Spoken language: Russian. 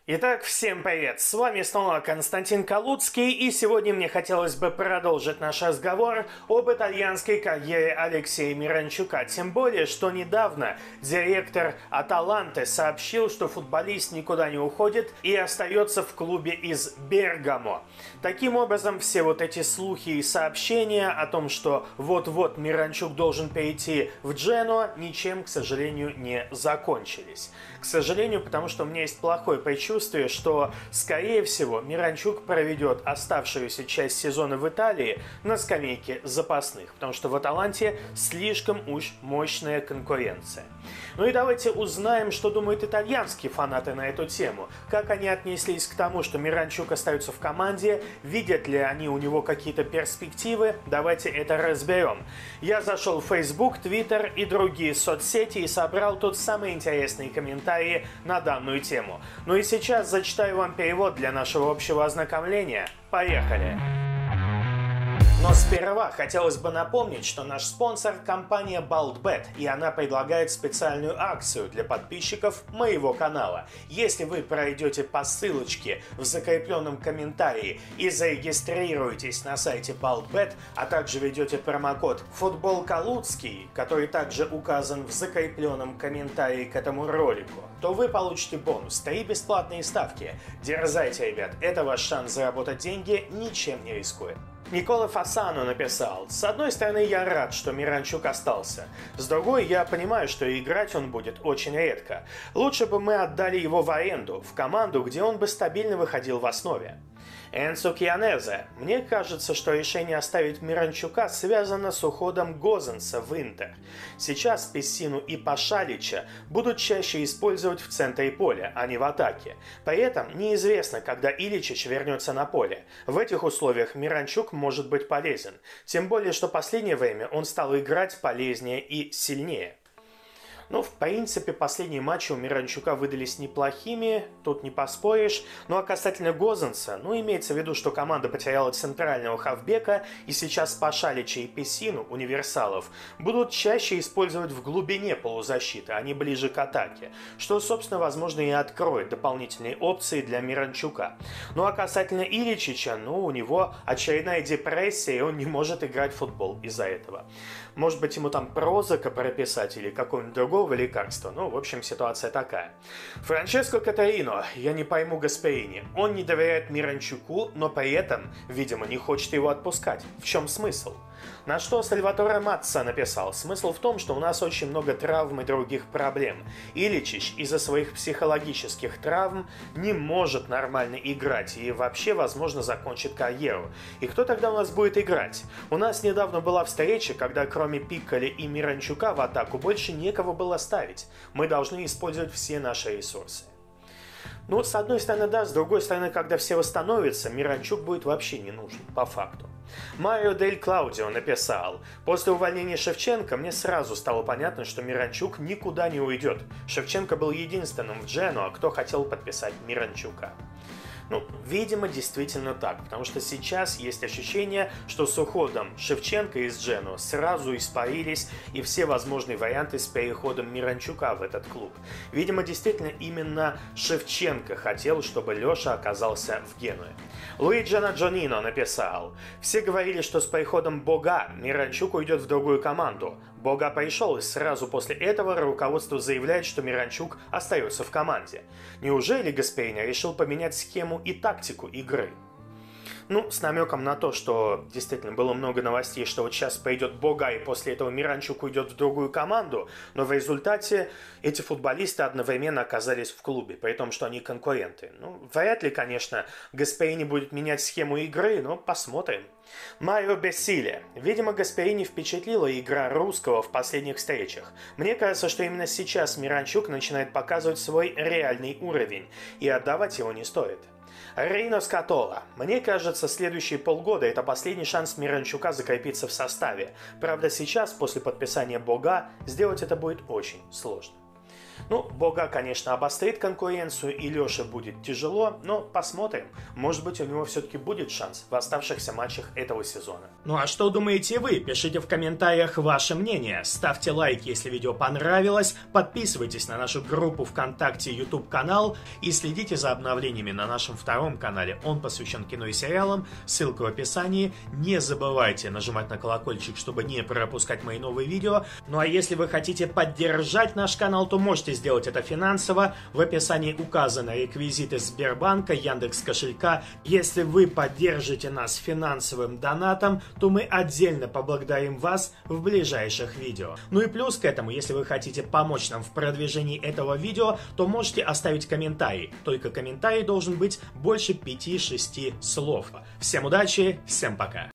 Итак, всем привет! С вами снова Константин Калуцкий, и сегодня мне хотелось бы продолжить наш разговор об итальянской карьере Алексея Миранчука. Тем более, что недавно директор Аталанты сообщил, что футболист никуда не уходит и остается в клубе из Бергамо. Таким образом, все вот эти слухи и сообщения о том, что вот-вот Миранчук должен перейти в Дженуа, ничем, к сожалению, не закончились. К сожалению, потому что у меня есть плохое предчувствие, что, скорее всего, Миранчук проведет оставшуюся часть сезона в Италии на скамейке запасных, потому что в Аталанте слишком уж мощная конкуренция. Ну и давайте узнаем, что думают итальянские фанаты на эту тему, как они отнеслись к тому, что Миранчук остается в команде, видят ли они у него какие-то перспективы, давайте это разберем. Я зашел в Facebook, Twitter и другие соцсети и собрал тут самые интересные комментарии на данную тему. Ну и сейчас зачитаю вам перевод для нашего общего ознакомления. Поехали! Но сперва хотелось бы напомнить, что наш спонсор – компания BaldBet, и она предлагает специальную акцию для подписчиков моего канала. Если вы пройдете по ссылочке в закрепленном комментарии и зарегистрируетесь на сайте BaldBet, а также введете промокод ФутболКалуцкий, который также указан в закрепленном комментарии к этому ролику, то вы получите бонус 3 бесплатные ставки. Дерзайте, ребят, это ваш шанс заработать деньги, ничем не рискуя. Никола Фасано написал: «С одной стороны, я рад, что Миранчук остался. С другой, я понимаю, что играть он будет очень редко. Лучше бы мы отдали его в аренду, в команду, где он бы стабильно выходил в основе». Энцо Кьянезе: «Мне кажется, что решение оставить Миранчука связано с уходом Гозенса в Интер. Сейчас Пессину и Пашалича будут чаще использовать в центре поля, а не в атаке. При этом неизвестно, когда Иличич вернется на поле. В этих условиях Миранчук может быть полезен. Тем более, что последнее время он стал играть полезнее и сильнее». Ну, в принципе, последние матчи у Миранчука выдались неплохими, тут не поспоришь. Ну, а касательно Гозенса, ну, имеется в виду, что команда потеряла центрального хавбека, и сейчас Пашалича и Пессину, универсалов, будут чаще использовать в глубине полузащиты, а не ближе к атаке, что, собственно, возможно, и откроет дополнительные опции для Миранчука. Ну, а касательно Иличича, ну, у него очередная депрессия, и он не может играть в футбол из-за этого. Может быть, ему там Прозака прописать или какого-нибудь другого лекарства. Ну, в общем, ситуация такая. Франческо Катарино: «Я не пойму Гасперини. Он не доверяет Миранчуку, но при этом, видимо, не хочет его отпускать. В чем смысл?» На что Сальваторе Матца написал: «Смысл в том, что у нас очень много травм и других проблем. Иличич из-за своих психологических травм не может нормально играть и вообще, возможно, закончит карьеру. И кто тогда у нас будет играть? У нас недавно была встреча, когда кроме Пикколи и Миранчука в атаку больше некого было ставить. Мы должны использовать все наши ресурсы». Ну, с одной стороны, да, с другой стороны, когда все восстановятся, Миранчук будет вообще не нужен, по факту. Марио Дель Клаудио написал: «После увольнения Шевченко мне сразу стало понятно, что Миранчук никуда не уйдет. Шевченко был единственным в Дженуа, кто хотел подписать Миранчука». Ну, видимо, действительно так, потому что сейчас есть ощущение, что с уходом Шевченко из Дженуа сразу испарились и все возможные варианты с переходом Миранчука в этот клуб. Видимо, действительно именно Шевченко хотел, чтобы Леша оказался в Генуе. Луиджино Джонино написал: «Все говорили, что с приходом Бога Миранчук уйдет в другую команду. Бога пришел, и сразу после этого руководство заявляет, что Миранчук остается в команде. Неужели Гасперини решил поменять схему и тактику игры?» Ну, с намеком на то, что действительно было много новостей, что вот сейчас пойдет Бога, и после этого Миранчук уйдет в другую команду, но в результате эти футболисты одновременно оказались в клубе, при том, что они конкуренты. Ну, вряд ли, конечно, Гасперини будет менять схему игры, но посмотрим. Марио Бессиле: «Видимо, Гасперини впечатлила игра русского в последних встречах. Мне кажется, что именно сейчас Миранчук начинает показывать свой реальный уровень, и отдавать его не стоит». Рино Скатола: «Мне кажется, следующие полгода – это последний шанс Миранчука закрепиться в составе. Правда, сейчас, после подписания Бога, сделать это будет очень сложно». Ну, Бога, конечно, обострит конкуренцию, и Леше будет тяжело, но посмотрим. Может быть, у него все-таки будет шанс в оставшихся матчах этого сезона. Ну а что думаете вы? Пишите в комментариях ваше мнение. Ставьте лайк, если видео понравилось. Подписывайтесь на нашу группу ВКонтакте, YouTube-канал и следите за обновлениями на нашем втором канале. Он посвящен кино и сериалам. Ссылка в описании. Не забывайте нажимать на колокольчик, чтобы не пропускать мои новые видео. Ну а если вы хотите поддержать наш канал, то можете сделать это финансово. В описании указаны реквизиты Сбербанка, Яндекс.Кошелька. Если вы поддержите нас финансовым донатом, то мы отдельно поблагодарим вас в ближайших видео. Ну и плюс к этому, если вы хотите помочь нам в продвижении этого видео, то можете оставить комментарий. Только комментарий должен быть больше 5-6 слов. Всем удачи, всем пока!